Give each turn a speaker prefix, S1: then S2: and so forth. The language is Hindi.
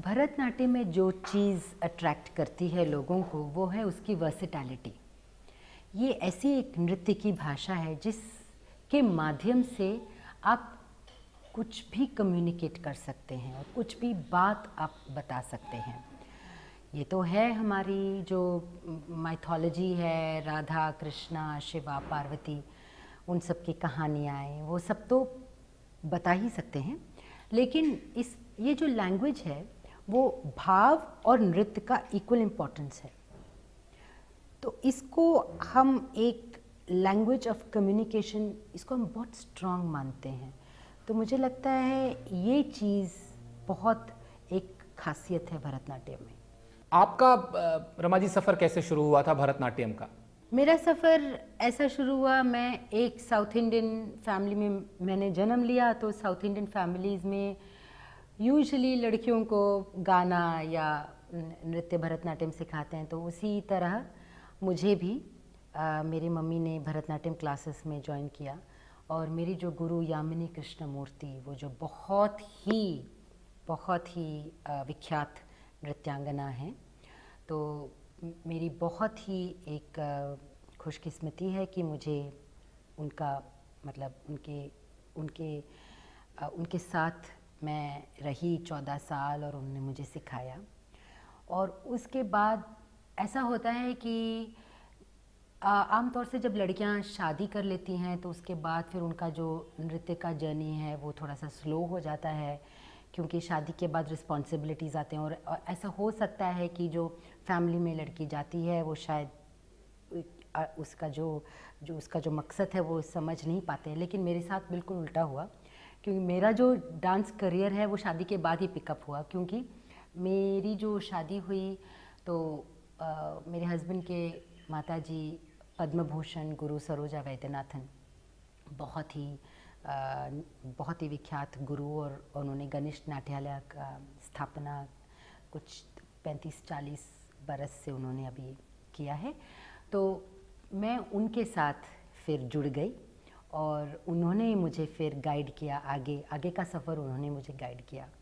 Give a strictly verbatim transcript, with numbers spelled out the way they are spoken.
S1: भरतनाट्यम में जो चीज़ अट्रैक्ट करती है लोगों को वो है उसकी वर्सेटैलिटी। ये ऐसी एक नृत्य की भाषा है जिसके माध्यम से आप कुछ भी कम्युनिकेट कर सकते हैं और कुछ भी बात आप बता सकते हैं। ये तो है हमारी जो माइथोलॉजी है, राधा कृष्णा शिवा पार्वती, उन सब की कहानियाँ हैं, वो सब तो बता ही सकते हैं। लेकिन इस ये जो लैंग्वेज है वो भाव और नृत्य का इक्वल इम्पोर्टेंस है। तो इसको हम एक लैंग्वेज ऑफ कम्युनिकेशन, इसको हम बहुत स्ट्रांग मानते हैं। तो मुझे लगता है ये चीज़ बहुत एक खासियत है भरतनाट्यम में।
S2: आपका रमा जी सफ़र कैसे शुरू हुआ था भरतनाट्यम का?
S1: मेरा सफ़र ऐसा शुरू हुआ, मैं एक साउथ इंडियन फैमिली में मैंने जन्म लिया। तो साउथ इंडियन फैमिलीज़ में यूजुअली लड़कियों को गाना या नृत्य भरतनाट्यम सिखाते हैं। तो उसी तरह मुझे भी आ, मेरी मम्मी ने भरतनाट्यम क्लासेस में ज्वाइन किया। और मेरी जो गुरु यामिनी कृष्णमूर्ति, वो जो बहुत ही बहुत ही विख्यात नृत्यांगना हैं, तो मेरी बहुत ही एक खुशकिस्मती है कि मुझे उनका मतलब उनके उनके उनके साथ मैं रही चौदह साल और उन्होंने मुझे सिखाया। और उसके बाद ऐसा होता है कि आमतौर से जब लड़कियां शादी कर लेती हैं तो उसके बाद फिर उनका जो नृत्य का जर्नी है वो थोड़ा सा स्लो हो जाता है, क्योंकि शादी के बाद रिस्पॉन्सिबिलिटीज़ आते हैं। और ऐसा हो सकता है कि जो फैमिली में लड़की जाती है वो शायद उसका जो जो उसका जो मकसद है वो समझ नहीं पाते। लेकिन मेरे साथ बिल्कुल उल्टा हुआ, क्योंकि मेरा जो डांस करियर है वो शादी के बाद ही पिकअप हुआ। क्योंकि मेरी जो शादी हुई तो आ, मेरे हस्बैंड के माताजी पद्म भूषण गुरु सरोजा वैद्यनाथन, बहुत ही आ, बहुत ही विख्यात गुरु, और उन्होंने गणेश नाट्यालय का स्थापना कुछ पैंतीस चालीस बरस से उन्होंने अभी किया है। तो मैं उनके साथ फिर जुड़ गई और उन्होंने मुझे फिर गाइड किया, आगे आगे का सफ़र उन्होंने मुझे गाइड किया।